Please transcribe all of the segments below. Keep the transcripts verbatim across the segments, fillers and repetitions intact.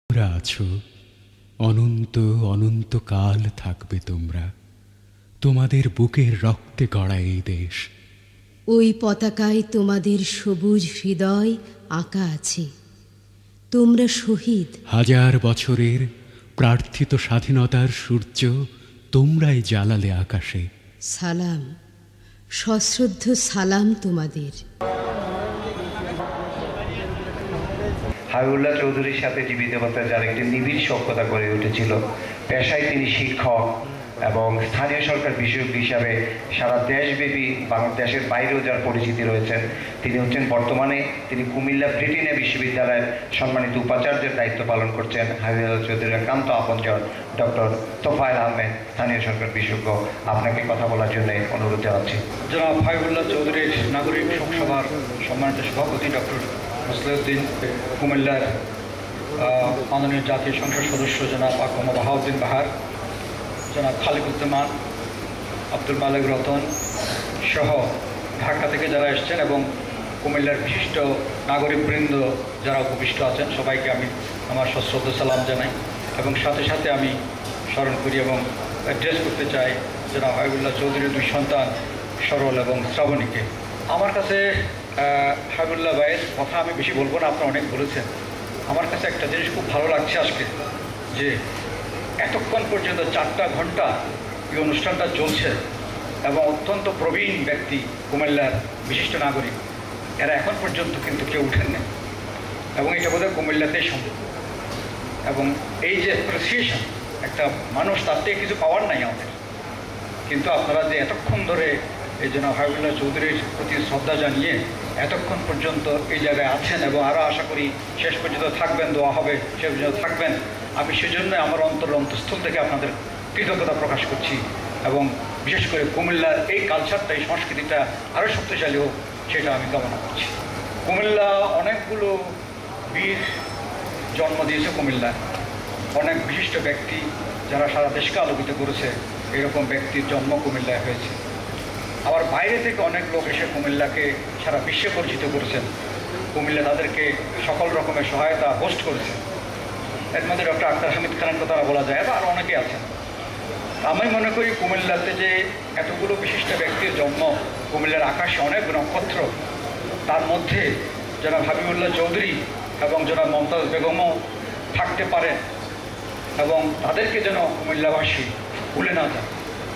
তোমরা আছো, অনন্ত অনন্ত কাল থাকবে তোমরা, তোমাদের বুকের রক্তে গড়া এই দেশ। ওই পতাকায় তোমাদের সবুজ হৃদয় আঁকা আছে। তোমরা শহীদ। হাজার বছরের প্রার্থিত স্বাধীনতার সূর্য তোমরাই জ্বালালে আকাশে। সালাম, সশ্রদ্ধ সালাম তোমাদের। হাবিবুল্লাহ চৌধুরীর সাথে জীবিত যার একটি নিবিড় সখ্যতা গড়ে উঠেছিল। পেশায় তিনি শিক্ষক এবং স্থানীয় সরকার বিষয়ক হিসাবে সারা দেশব্যাপী বাংলাদেশের বাইরেও যার পরিচিতি রয়েছে। তিনি হচ্ছেন বর্তমানে তিনি কুমিল্লা ব্রিটেনে বিশ্ববিদ্যালয়ের সম্মানিত উপাচার্যের দায়িত্ব পালন করছেন হাবিবুল্লাহ চৌধুরীর একান্ত আপনজন ডক্টর তোফায়েল আহমেদ, স্থানীয় সরকার বিশেষজ্ঞ। আপনাকে কথা বলার জন্য অনুরোধ জানাচ্ছি। জনাব হাবিবুল্লাহ চৌধুরীর নাগরিক শোকসভার সম্মানিত সভাপতি ডক্টর মুসলিউদ্দিন, কুমিল্লার মাননীয় জাতীয় সংসদ সদস্য জনাব আকম বাহাউদ্দিন বাহার, জনাব খালিকুজ্জামান, আব্দুল মালিক রতন সহ ঢাকা থেকে যারা এসছেন এবং কুমিল্লার বিশিষ্ট নাগরিকবৃন্দ যারা উপবিষ্ট আছেন সবাইকে আমি আমার সশ্রদ্ধ সালাম জানাই এবং সাথে সাথে আমি স্মরণ করি এবং অ্যাড্রেস করতে চাই জনাব হাবিবুল্লাহ চৌধুরীর দুই সন্তান সরল এবং শ্রাবণীকে। আমার কাছে হাবিবুল্লাহ ভাইয়ের কথা আমি বেশি বলবো না, আপনারা অনেক বলেছেন। আমার কাছে একটা জিনিস খুব ভালো লাগছে আজকে, যে এতক্ষণ পর্যন্ত চারটা ঘন্টা এই অনুষ্ঠানটা চলছে এবং অত্যন্ত প্রবীণ ব্যক্তি কুমিল্লার বিশিষ্ট নাগরিক এরা এখন পর্যন্ত কিন্তু কেউ উঠেন না এবং এটা বোধহয় কুমিল্লাতেই সম্ভব। এবং এই যে অ্যাপ্রিসিয়েশন একটা মানুষ, তার থেকে কিছু পাওয়ার নাই আমাদের, কিন্তু আপনারা যে এতক্ষণ ধরে এই জন্য হাবিবুল্লাহ চৌধুরীর প্রতি শ্রদ্ধা জানিয়ে এতক্ষণ পর্যন্ত এই জায়গায় আছেন এবং আরও আশা করি শেষ পর্যন্ত থাকবেন, দোয়া হবে শেষ পর্যন্ত থাকবেন, আমি সেজন্য আমার অন্তর অন্তঃস্থল থেকে আপনাদের কৃতজ্ঞতা প্রকাশ করছি এবং বিশেষ করে কুমিল্লার এই কালচারটা, এই সংস্কৃতিটা আরও শক্তিশালী হোক সেটা আমি কামনা করছি। কুমিল্লা অনেকগুলো বীর জন্ম দিয়েছে, কুমিল্লা অনেক বিশিষ্ট ব্যক্তি যারা সারা দেশকে আলোকিত করেছে, এরকম ব্যক্তির জন্ম কুমিল্লায় হয়েছে। আবার বাইরে থেকে অনেক লোক এসে কুমিল্লাকে সারা বিশ্বে পরিচিত করেছেন। কুমিল্লা তাদেরকে সকল রকমের সহায়তা হোস্ট করেছে। এর মধ্যে ডক্টর আক্তার হামিদ খানের কথা বলা যায় বা আরও অনেকে আছেন। আমি মনে করি কুমিল্লাতে যে এতগুলো বিশিষ্ট ব্যক্তির জন্ম, কুমিল্লার আকাশে অনেক নক্ষত্র, তার মধ্যে জনাব হাবিবুল্লাহ চৌধুরী এবং জনাব মমতাজ বেগমও থাকতে পারেন এবং তাদেরকে যেন কুমিল্লাবাসী ভুলে না যায়।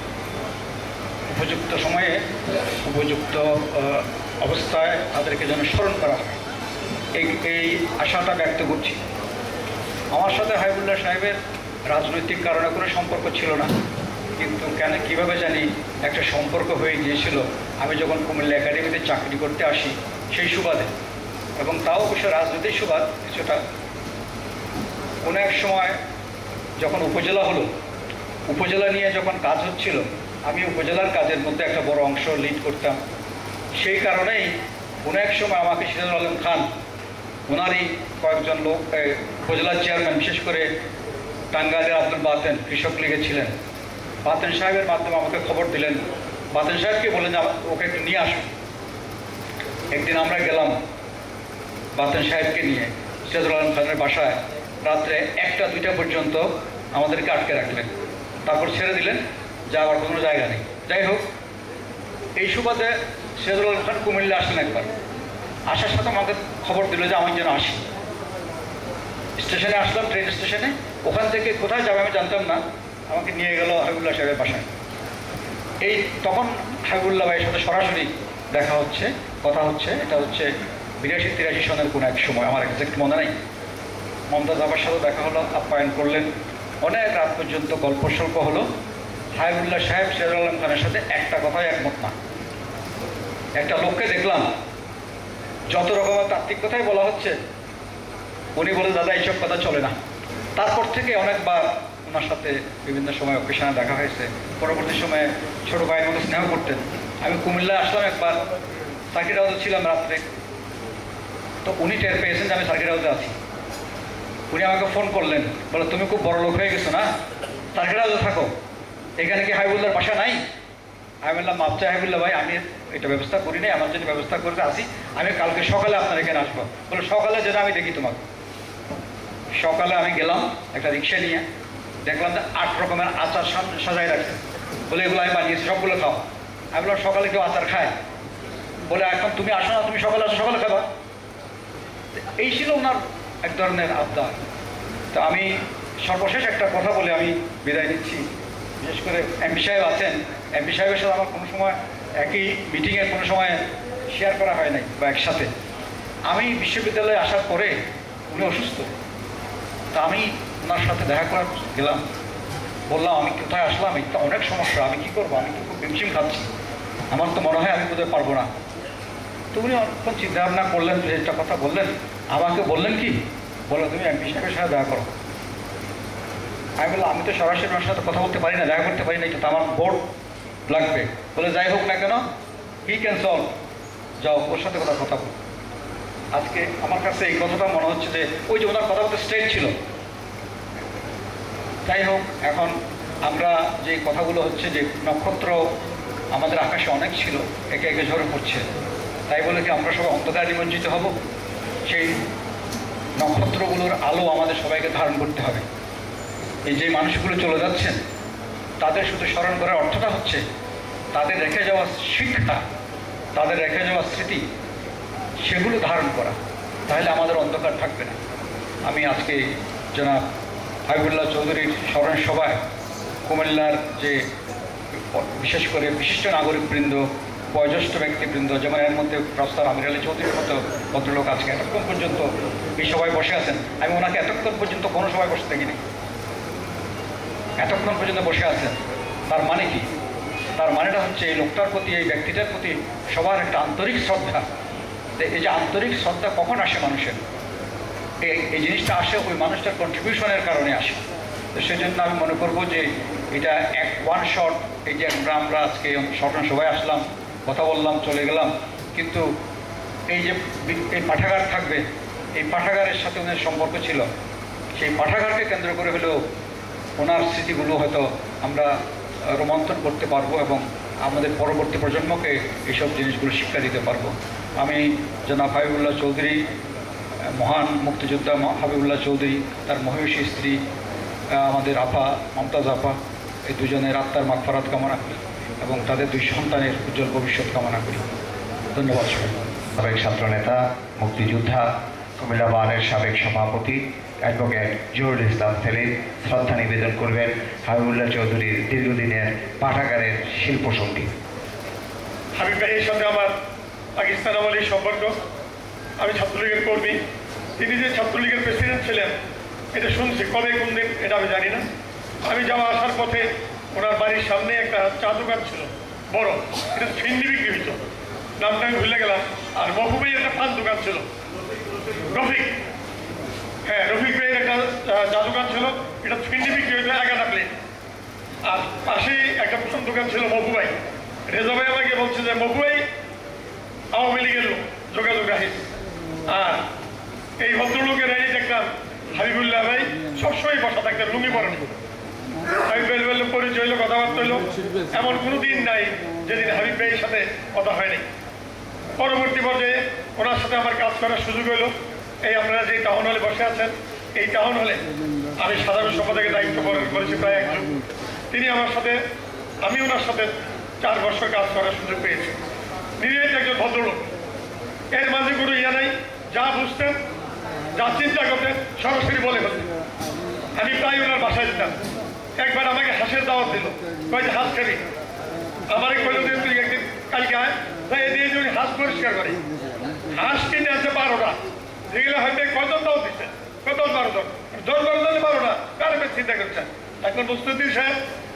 উপযুক্ত সময়ে উপযুক্ত অবস্থায় তাদেরকে যেন স্মরণ করা হয়, এই এই আশাটা ব্যক্ত করছি। আমার সাথে হাবিবুল্লাহ সাহেবের রাজনৈতিক কারণে কোনো সম্পর্ক ছিল না, কিন্তু কেন কীভাবে জানি একটা সম্পর্ক হয়ে গিয়েছিল আমি যখন কুমিল্লা একাডেমিতে চাকরি করতে আসি সেই সুবাদে, এবং তাও অবশ্য রাজনৈতিক সুবাদ কিছুটা। কোনো এক সময় যখন উপজেলা হলো, উপজেলা নিয়ে যখন কাজ হচ্ছিল, আমি উপজেলার কাজের মধ্যে একটা বড় অংশ লিড করতাম। সেই কারণেই কোনো এক সময় আমাকে সিরাজুল আলম খান, ওনারই কয়েকজন লোক উপজেলার চেয়ারম্যান, বিশেষ করে টাঙ্গাইলের আব্দুল বাতেন কৃষক লীগে ছিলেন, বাতেন সাহেবের মাধ্যমে আমাকে খবর দিলেন। বাতেন সাহেবকে বললেন যে ওকে একটু নিয়ে আসুন। একদিন আমরা গেলাম বাতেন সাহেবকে নিয়ে সিরাজুল আলম খানের বাসায়, রাত্রে একটা দুইটা পর্যন্ত আমাদেরকে আটকে রাখলেন, তারপর ছেড়ে দিলেন, যাওয়ার কোনো জায়গা নেই। যাই হোক, এই সুবাদে সিরাজুল আলম খান কুমিল্লা আসলেন একবার। আসার সাথে আমাকে খবর দিল যে আমি যেন আসি। স্টেশনে আসলাম, ট্রেন স্টেশনে। ওখান থেকে কোথায় যাবে আমি জানতাম না, আমাকে নিয়ে গেল হাবিবুল্লাহ সাহেবের বাসায়। এই তখন হাবিবুল্লাহ ভাইয়ের সাথে সরাসরি দেখা হচ্ছে, কথা হচ্ছে। এটা হচ্ছে বিরাশি তিরাশি সনের কোনো এক সময়, আমার এক্সাক্ট মনে নেই। মমতাজ আবার সাথে দেখা হলো, আপ্যায়ন করলেন, অনেক রাত পর্যন্ত গল্প স্বল্প হলো। হাবিবুল্লাহ সাহেব সিরাজুল আলম খানের সাথে একটা কথাই একমত না। একটা লোককে দেখলাম, যত রকমের তাত্ত্বিক কথাই বলা হচ্ছে, উনি বলে দাদা এইসব কথা চলে না। তারপর থেকে অনেকবার ওনার সাথে বিভিন্ন সময় অকেশনে দেখা হয়েছে। পরবর্তী সময়ে ছোটো ভাইয়ের মতো স্নেহ করতেন। আমি কুমিল্লা আসলাম একবার, সার্কিট হাউসে ছিলাম রাত্রে, তো উনি টের পেয়েছেন যে আমি সার্কিট হাউসে আছি। উনি আমাকে ফোন করলেন, বলে তুমি খুব বড় লোক হয়ে গেছো না, সার্কিট হাউসে থাকো, এখানে কি হাবিবুল্লাহর বাসা নাই? আমি বললাম মাপচা হাবিবুল্লাহ ভাই, আমি এটা ব্যবস্থা করি নাই, আমার যদি ব্যবস্থা করতে আসি আমি কালকে সকালে আপনার এখানে আসবো। বলে সকালে যেন আমি দেখি তোমাকে। সকালে আমি গেলাম একটা রিক্সা নিয়ে, দেখলাম যে আট রকমের আচার সাজাই রাখছে, বলে এগুলো আমি বানিয়েছি, সবগুলো খাও। আমি বললাম সকালে কেউ আচার খায়? বলে এখন তুমি আসো না, তুমি সকালে আসো, সকালে খাবা। এই ছিল ওনার এক ধরনের আবদার। তো আমি সর্বশেষ একটা কথা বলে আমি বিদায় নিচ্ছি। বিশেষ করে এমপি সাহেব আছেন, এমপি সাহেবের সাথে আমার কোনো সময় একই মিটিংয়ে কোনো সময় শেয়ার করা হয় নাই বা একসাথে। আমি বিশ্ববিদ্যালয়ে আসার পরে উনি অসুস্থ, তা আমি ওনার সাথে দেখা করার গেলাম, বললাম আমি কোথায় আসলাম, এটা অনেক সমস্যা, আমি কী করবো, আমি তো খুব হিমশিম খাচ্ছি, আমার তো মনে হয় আমি বোধহয় পারবো না। তো উনি অনেকক্ষণ চিন্তা ভাবনা করলেন, যে একটা কথা বললেন, আমাকে বললেন কি, বলো তুমি এমপি সাহেবের সাথে দেখা করো। আমি বললাম আমি তো সরাসরি ওনার সাথে কথা বলতে পারি না, দেখা করতে পারি না, কিন্তু আমার বোর্ড লাগবে। বলে যাই হোক না কেন, হি ক্যান সলভ, যাও ওর সাথে কথা কথা বল। আজকে আমার কাছে এই কথাটা মনে হচ্ছে যে ওই যে ওনার কথা বলতে স্ট্রেট ছিল। যাই হোক, এখন আমরা যে কথাগুলো হচ্ছে যে নক্ষত্র আমাদের আকাশে অনেক ছিল, একে একে ঝরে পড়ছে, তাই বলে কি আমরা সবাই অন্ধকারে নিমজ্জিত হব? সেই নক্ষত্রগুলোর আলো আমাদের সবাইকে ধারণ করতে হবে। এই যে মানুষগুলো চলে যাচ্ছেন, তাদের শুধু স্মরণ করার অর্থটা হচ্ছে তাদের রেখে যাওয়া শিক্ষা, তাদের রেখে যাওয়া স্মৃতি, সেগুলো ধারণ করা, তাহলে আমাদের অন্ধকার থাকবে না। আমি আজকে জনাব হাবিবুল্লাহ চৌধুরীর স্মরণ সভায় কুমিল্লার যে বিশেষ করে বিশিষ্ট নাগরিকবৃন্দ, বয়োজ্যেষ্ঠ ব্যক্তিবৃন্দ, যেমন এর মধ্যে প্রফেসর আমির আলী চৌধুরীর মতো ভদ্রলোক আজকে এতক্ষণ পর্যন্ত এই সভায় বসে আছেন, আমি ওনাকে এতক্ষণ পর্যন্ত কোনো সভায় বসে দেখিনি, এতক্ষণ পর্যন্ত বসে আছেন। তার মানে কি? তার মানেটা হচ্ছে এই লোকটার প্রতি, এই ব্যক্তিটার প্রতি সবার একটা আন্তরিক শ্রদ্ধা। এই যে আন্তরিক শ্রদ্ধা কখন আসে মানুষের? এই এই জিনিসটা আসে ওই মানুষটার কন্ট্রিবিউশনের কারণে আসে। তো সেই জন্য আমি মনে করবো যে এটা এক ওয়ান শট, এই যে আমরা আমরা আজকে স্মরণ সভায় আসলাম, কথা বললাম, চলে গেলাম, কিন্তু এই যে এই পাঠাগার থাকবে, এই পাঠাগারের সাথে ওনার সম্পর্ক ছিল, সেই পাঠাগারকে কেন্দ্র করে হলেও ওনার স্মৃতিগুলো হয়তো আমরা রোমন্থন করতে পারবো এবং আমাদের পরবর্তী প্রজন্মকে এইসব জিনিসগুলো শিক্ষা দিতে পারবো। আমি জনাব হাবিবুল্লাহ চৌধুরী, মহান মুক্তিযোদ্ধা হাবিবুল্লাহ চৌধুরী, তার মহিষী স্ত্রী আমাদের আপা মমতাজ আপা, এই দুজনের আত্মার মাগফিরাত কামনা করি এবং তাদের দুই সন্তানের উজ্জ্বল ভবিষ্যৎ কামনা করি। ধন্যবাদ। সাবেক ছাত্রনেতা, মুক্তিযোদ্ধা, কুমিল্লা বারের সাবেক সভাপতি অ্যাডভোকেট জহুরুল ইসলাম সেলিম শ্রদ্ধা নিবেদন করবেন হাবিবুল্লাহ চৌধুরীর দীর্ঘদিনের পাঠাগারের শিল্পসঙ্গী। হাবিব ভাইয়ের সাথে আমার পাকিস্তান আমলের সম্পর্ক, আমি ছাত্রলীগের কর্মী, তিনি যে ছাত্রলীগের প্রেসিডেন্ট ছিলেন এটা শুনছি, কবে কোন দিন এটা আমি জানি না। আমি যাওয়া আসার পথে ওনার বাড়ির সামনে একটা চা দোকান ছিল বড়, এটা ফিন্দি বিক্রি হইত, নামটা আমি ভুলে গেলাম। আর মহবুব ভাইয়ের একটা পান দোকান ছিল, রফিক, হ্যাঁ রফিক ভাইয়ের একটা চা দোকান ছিল, এটা ফিন্দি বিক্রি হইতো এগারোটা প্লেট। আর পাশেই একটা পান দোকান ছিল মহবুব ভাই। রেজা ভাই আমাকে বলছে যে মহবুব ভাই আওয়ামী লীগের লোক, যোগাযোগ রাখি। আর এই ভদ্রলোকের এই দেখলাম হাবিবুল্লাহ ভাই সবসময় বসা থাকতেন, লুঙ্গি পরেন। হাবিব ভাই বললো পরিচয় হইলো, কথাবার্তা হইলো, এমন কোনো দিন নাই যেদিন হাবিব ভাইয়ের সাথে কথা হয়নি। পরবর্তী পর্যায়ে ওনার সাথে আমার কাজ করার সুযোগ হইলো। এই আপনারা যে টাউন হলে বসে আছেন, এই টাউন হলে আমি সাধারণ সম্পাদকের দায়িত্ব পালন করেছি প্রায় এক যুগ। তিনি আমার সাথে, আমি ওনার সাথে চার বছর কাজ করার সুযোগ পেয়েছি। নিজেই একজন ভদ্রলোক, এর মাঝে কোনো ইয়া নাই, যা বুঝতেন, যা চিন্তা করতেন সরাসরি বলে ফেলতেন। আমি প্রায় ওনার বাসায় যেতাম। একবার আমাকে হাঁসের দাওয়াত দিল, কয়েছে হাঁস খাবি, আমারে কইল যে তুই একদিন কালকে আয়, তাই দিয়ে যে হাঁস পরিষ্কার করি। হাঁস কিনে আছে বারোটা, যেগুলো হয়তো কজন দাওয়াত দিচ্ছে, কত বারো জন, জন বারো জনে বারোটা, কার বেশ চিন্তা করছেন। এখন মুস্তুদ্দিন সাহেব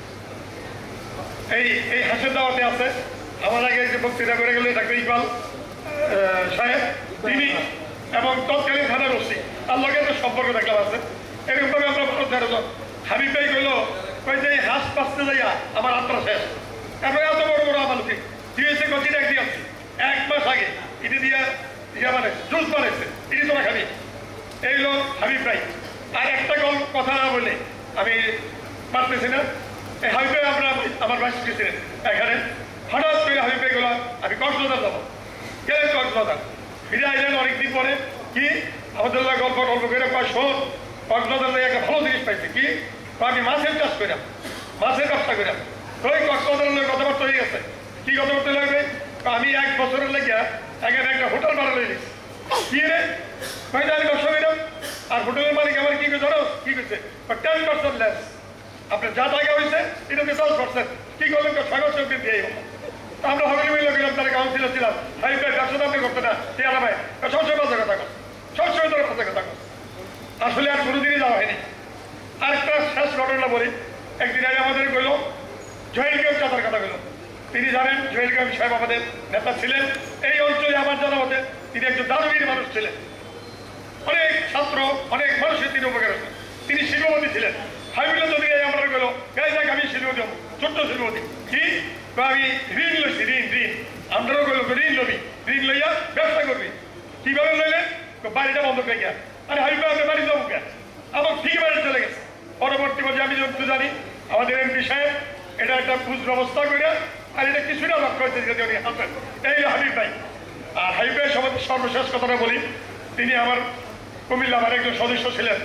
এই এই হাঁসের দাওয়াতে আছে, আমার আগে যে বক্তৃতা করে গেলে ডাক্তার ইকবাল সাহেব তিনি এবং তৎকালীন থানার ওসি, তার লগে একটা সম্পর্ক দেখলাম আছে। এরকমভাবে আমরা ভালো তেরো জন। হাবিব ভাই কইল কই যে হাঁস পাঁচতে যাইয়া আমার আত্মা শেষ, তারপরে এত বড় বড় আমার লোকে দিয়েছে কচিন এক দিয়ে আসছি এক মাস আগে, ইটি দিয়া ইয়া মানে জুস বানাইছে, ইটি তোরা খাবি। এই লোক হাবিব ভাই। আর একটা গল্প কথা না বলে আমি পারতেছি না। এই হাবিব ভাই আমরা আমার ভাইস প্রেসিডেন্ট এখানে, হঠাৎ করে হাবিব ভাই গেল আমি কক্সবাজার যাবো, গেলেন কক্সবাজার, ফিরে আইলেন অনেকদিন পরে। কি আমাদের গল্প গল্প করে কয় শোন কক্সবাজার থেকে একটা ভালো জিনিস পাইছে কি, আমি মাছের চাষ করিলাম, মাছের ব্যবসা করিলাম। তো ওই কক্সবাজারের লোক কথাবার্তা হয়ে গেছে, কি কথাবার্তা লাগবে, আমি এক বছরের লেগে এখানে একটা হোটেল ভাড়া লই নিচ্ছি। কি রে কয়টা আমি ব্যবসা করিলাম, আর হোটেলের মালিক আমার কি জানো কি করছে, টেন পার্সেন্ট লেস, আপনার যা টাকা হয়েছে এটাকে দশ পার্সেন্ট কি করলেন, সাগর চৌকি দিয়ে আমরা হবিল মিলে গেলাম, তারা কাউন্সিলর ছিলাম, ভাই ভাই ব্যবসা আপনি করতে না, টেয়ারা ভাই সবসময় বাজে কথা কর, সবসময় তোর বাজে কথা কর, আসলে আর কোনোদিনই যাওয়া হয়নি। আরেকটা শেষ ঘটনা বলি, একদিন আগে আমাদের গেল জয়েল কেউ চাতার কথা গেল, তিনি জানেন জয়েল কেউ সাহেব আমাদের নেতা ছিলেন, এই অঞ্চলে আমার জানা মতে তিনি একজন দানবীর মানুষ ছিলেন, অনেক ছাত্র অনেক মানুষের তিনি উপকার হতেন, তিনি শিল্পপতি ছিলেন। হাইবিলে যদি আমরা গেল গাই যাক আমি শিল্পপতি হবো, ছোট্ট শিল্পপতি কি আমি ঋণ লইছি, ঋণ ঋণ আমরাও গেল ঋণ লবি, ঋণ লইয়া ব্যবসা করবি, কিভাবে লইলেন বাড়িটা বন্ধ করে গিয়া, আরে হাইবে আপনার বাড়ি যাবো কেন, আমার ঠিক বাড়ি চলে গেছে। পরবর্তী পর্যায়ে আমি যতটুকু জানি আমাদের এমপি সাহেব এটা একটা বুঝ ব্যবস্থা করে, আর এটা কিছুটা লক্ষ্য হয়েছে যদি উনি হাসেন, এই হাবিব ভাই। আর হাবিব ভাই সর্বশেষ কথাটা বলি, তিনি আমার কুমিল্লা আমার একজন সদস্য ছিলেন,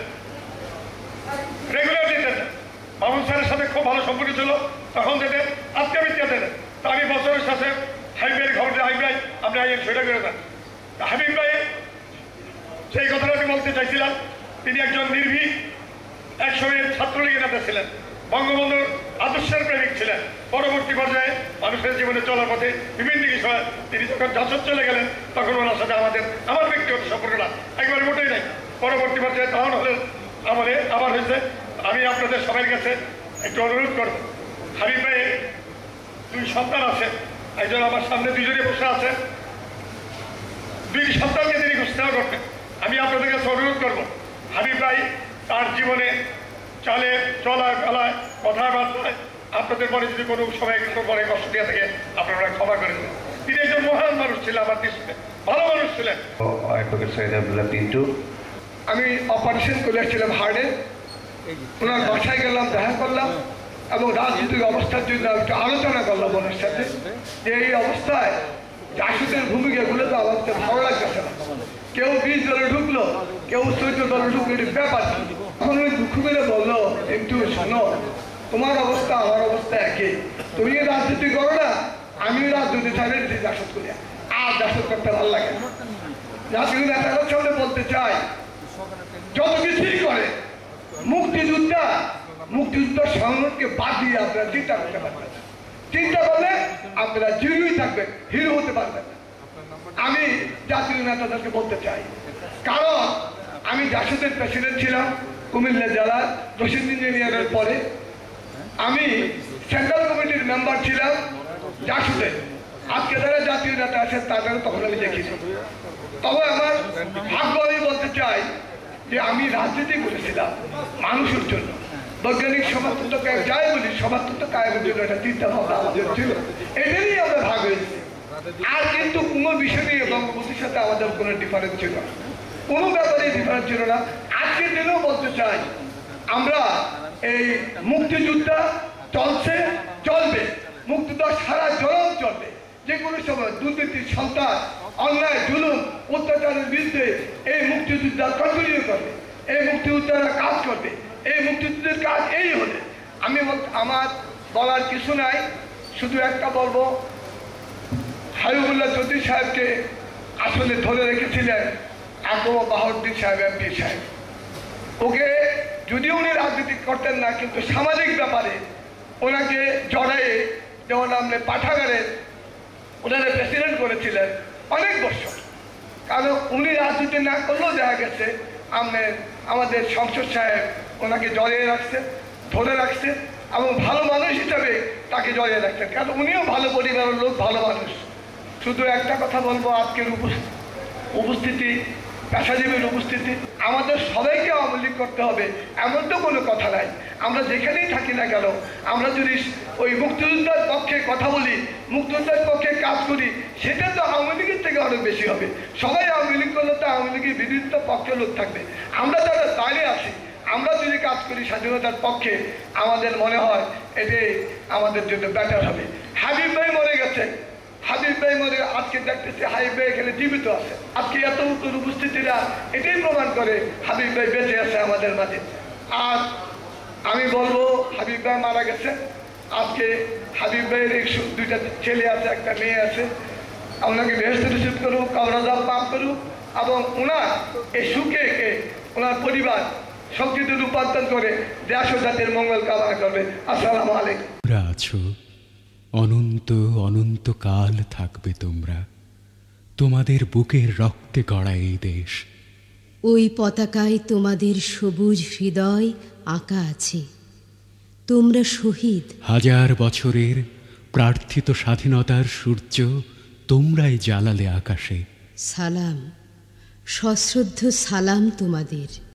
রেগুলার দিতেন, মামুন স্যারের সাথে খুব ভালো সম্পর্ক ছিল, তখন দিতেন, আজকে আমি দিতেন। তা আমি বছরের সাথে হাবিব ভাইয়ের খবর দিয়ে, হাবিব ভাই আপনি আইন সেটা করে দেন। হাবিব ভাই সেই কথাটা আমি বলতে চাইছিলাম, তিনি একজন নির্ভীক এক সময়ের ছাত্রলীগের নেতা ছিলেন, বঙ্গবন্ধুর আদর্শের প্রেমিক ছিলেন। পরবর্তী পর্যায়ে মানুষের জীবনে চলার পথে বিভিন্ন বিষয়ে তিনি যখন জাসদ চলে গেলেন, তখন ওনার সাথে আমাদের আমার ব্যক্তিগত সম্পর্কটা একবারে মোটেই নাই। পরবর্তী পর্যায়ে তখন হলেন আমাদের আবার হয়েছে। আমি আপনাদের সবার কাছে একটু অনুরোধ করব, হাবিব ভাইয়ের দুই সন্তান আছে, একজন আমার সামনে দুইজনে বসে আছে, দুই সন্তানকে তিনি ঘোষণা করতেন। আমি আপনাদের কাছে অনুরোধ করব, হাবিব ভাই তার জীবনে চালে চলায় ফেলায় কথাবার্তায় আপনাদের পরে যদি কোনো সময় একটু পরে কষ্ট দিয়ে থাকে আপনারা ক্ষমা করে দেবেন। তিনি একজন মহান মানুষ ছিলেন, আমার দৃষ্টিতে ভালো মানুষ ছিলেন। পিন্টু, আমি অপারেশন করে এসেছিলাম হার্টে, ওনার বাসায় গেলাম, দেখা করলাম এবং রাজনৈতিক অবস্থার জন্য একটু আলোচনা করলাম ওনার সাথে, যে এই অবস্থায় জাসদের ভূমিকাগুলো তো আমাদের ভালো লাগতেছে না, কেউ বিশ দলে ঢুকলো, কেউ চৌদ্দ দলে ঢুকলো, এটি ব্যাপার। তখন উনি দুঃখ করে বললো, একটু শোনো, তোমার অবস্থা আমার অবস্থা একই, তুমি রাজনীতি করো না, আমিও রাজনীতি ছাড়ে জাসদ করি, আর জাসদ করতে ভালো লাগে না। জাতীয় নেতাদের সামনে বলতে চাই, যত কিছুই করে মুক্তিযোদ্ধা মুক্তিযোদ্ধা সংগঠনকে বাদ দিয়ে আপনারা চিন্তা করতে পারবেন, চিন্তা করলে আপনারা জিরোই থাকবেন, হিরো হতে পারবেন। আমি জাতীয় নেতাদেরকে বলতে চাই, কারণ আমি জাসদের প্রেসিডেন্ট ছিলাম কুমিল্লা জেলার রশিদ ইঞ্জিনিয়ারের পরে, আমি সেন্ট্রাল কমিটির মেম্বার ছিলাম জাসদের। আজকে যারা জাতীয় নেতা আছেন তাদেরও তখন আমি দেখিছি। তবে আমার ভাগ্য আমি বলতে চাই যে আমি রাজনীতি করেছিলাম মানুষের জন্য, বৈজ্ঞানিক সমাজতন্ত্র যাই বলি সমাজতন্ত্র কায়েমের জন্য একটা চিন্তা ভাবনা আমাদের ছিল, এটারই আমরা ভাগ হয়েছি। আর কিন্তু কোনো বিষয় নিয়ে বঙ্গবন্ধুর সাথে আমাদের কোনো ডিফারেন্স ছিল না, কোনো ব্যাপারে ডিফারেন্স ছিল না। আজকের দিনেও বলতে চাই, আমরা এই মুক্তিযুদ্ধটা চলছে, চলবে, মুক্তিযুদ্ধ সারা জনম চলবে। যে কোনো সময় দুর্নীতির সন্তান, অন্যায় জুলুম অত্যাচারের বিরুদ্ধে এই মুক্তিযোদ্ধা কন্টিনিউ করবে, এই মুক্তিযোদ্ধারা কাজ করবে। এই মুক্তিযুদ্ধের কাজ এই হলে আমি আমার বলার কিছু নাই, শুধু একটা বলবো, হাবিবুল্লাহ চৌধুরী সাহেবকে আসলে ধরে রেখেছিলেন আকম বাহাউদ্দিন সাহেব এমপি সাহেব। ওকে যদিও উনি রাজনীতি করতেন না, কিন্তু সামাজিক ব্যাপারে ওনাকে জড়াইয়ে, যেমন আপনি পাঠাগারে ওনারা প্রেসিডেন্ট করেছিলেন অনেক বছর, কারণ উনি রাজনীতি না করলেও দেখা গেছে আপনি আমাদের সংসদ সাহেব ওনাকে জড়িয়ে রাখছেন, ধরে রাখছেন এবং ভালো মানুষ হিসাবে তাকে জড়িয়ে রাখছেন, কারণ উনিও ভালো পরিবারের লোক, ভালো মানুষ। শুধু একটা কথা বলবো, আজকের উপস্থিতি পেশাজীবীর উপস্থিতি, আমাদের সবাইকে আওয়ামী লীগ করতে হবে এমন তো কোনো কথা নাই। আমরা যেখানেই থাকি না কেন, আমরা যদি ওই মুক্তিযোদ্ধার পক্ষে কথা বলি, মুক্তিযোদ্ধার পক্ষে কাজ করি, সেটা তো আওয়ামী লীগের থেকে অনেক বেশি হবে। সবাই আওয়ামী লীগ করলে তো আওয়ামী লীগের বিরুদ্ধে পক্ষে লোক থাকবে। আমরা যারা বাইরে আসি, আমরা যদি কাজ করি স্বাধীনতার পক্ষে, আমাদের মনে হয় এটাই আমাদের জন্য বেটার হবে। হাবিব ভাই মরে গেছে, হাবিব ভাই মনে আজকে দেখতেছি হাবিব ভাই এখানে জীবিত আছে। আজকে এত উত্তর উপস্থিতিরা এটাই প্রমাণ করে হাবিব ভাই বেঁচে আছে আমাদের মাঝে। আর আমি বলবো হাবিব ভাই মারা গেছে, আজকে হাবিব ভাইয়ের এক দুইটা ছেলে আছে, একটা মেয়ে আছে, ওনাকে বেহেশতে নসিব করুক, কবরাজাব পাপ করুক, এবং ওনার এই সুখে ওনার পরিবার শক্তিতে রূপান্তর করে দেশ ও জাতির মঙ্গল কামনা করবে। আসসালামু আলাইকুম। তোমরা আছো, অনন্ত অনন্ত কাল থাকবে তোমরা, তোমাদের বুকের রক্তে গড়া এই দেশ। ওই পতাকায় তোমাদের সবুজ হৃদয় আঁকা আছে। তোমরা শহীদ। হাজার বছরের প্রার্থিত স্বাধীনতার সূর্য তোমরাই জ্বালালে আকাশে। সালাম, সশ্রদ্ধ সালাম তোমাদের।